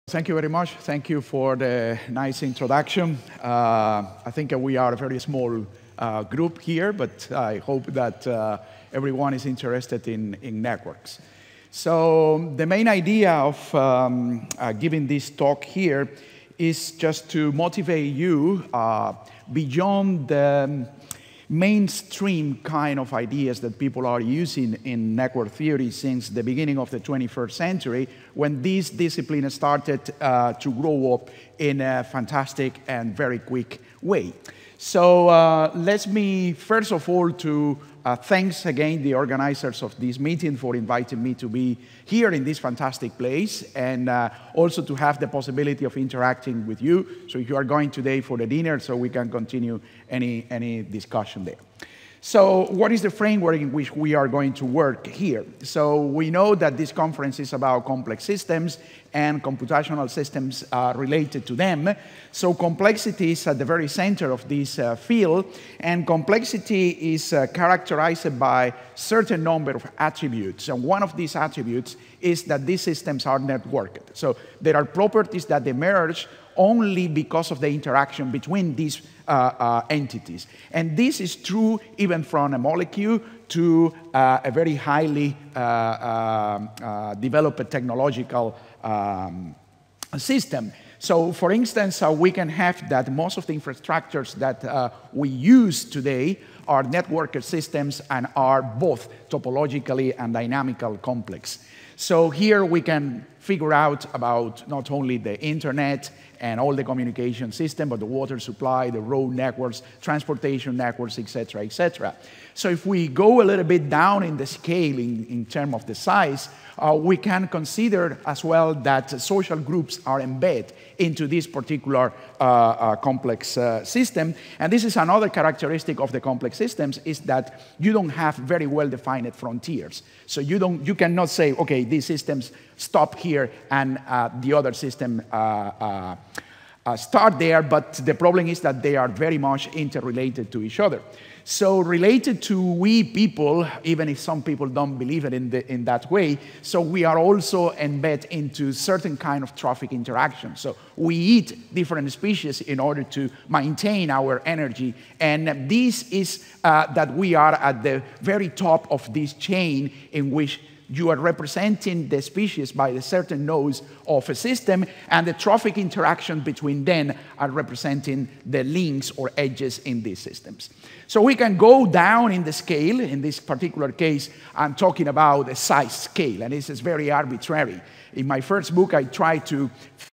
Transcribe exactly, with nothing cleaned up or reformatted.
Thank you very much. Thank you for the nice introduction. Uh, I think we are a very small uh, group here, but I hope that uh, everyone is interested in, in networks. So the main idea of um, uh, giving this talk here is just to motivate you uh, beyond the mainstream kind of ideas that people are using in network theory since the beginning of the twenty-first century, when this discipline started uh, to grow up in a fantastic and very quick way. So uh, let me, first of all, to uh, thanks again the organizers of this meeting for inviting me to be here in this fantastic place, and uh, also to have the possibility of interacting with you. So if you are going today for the dinner, so we can continue any, any discussion there. So what is the framework in which we are going to work here? So we know that this conference is about complex systems and computational systems uh, related to them. So complexity is at the very center of this uh, field, and complexity is uh, characterized by certain number of attributes. And one of these attributes is that these systems are networked. So there are properties that emerge only because of the interaction between these uh, uh, entities. And this is true even from a molecule to uh, a very highly uh, uh, uh, developed technological um, system. So, for instance, uh, we can have that most of the infrastructures that uh, we use today are networked systems and are both topologically and dynamical complex. So here we can figure out about not only the internet and all the communication system, but the water supply, the road networks, transportation networks, et cetera, et cetera. So if we go a little bit down in the scale in, in terms of the size, uh, we can consider as well that social groups are embedded into this particular uh, uh, complex uh, system. And this is another characteristic of the complex systems, is that you don't have very well-defined frontiers. So you, don't, you cannot say, okay, these systems stop here and uh, the other system uh, uh, uh, start there, but the problem is that they are very much interrelated to each other. So related to we people, even if some people don't believe it in, the, in that way, so we are also embedded into certain kind of trophic interaction. So we eat different species in order to maintain our energy, and this is uh, that we are at the very top of this chain in which you are representing the species by the certain nodes of a system, and the trophic interaction between them are representing the links or edges in these systems. So we can go down in the scale. In this particular case, I'm talking about a size scale, and this is very arbitrary. In my first book, I tried to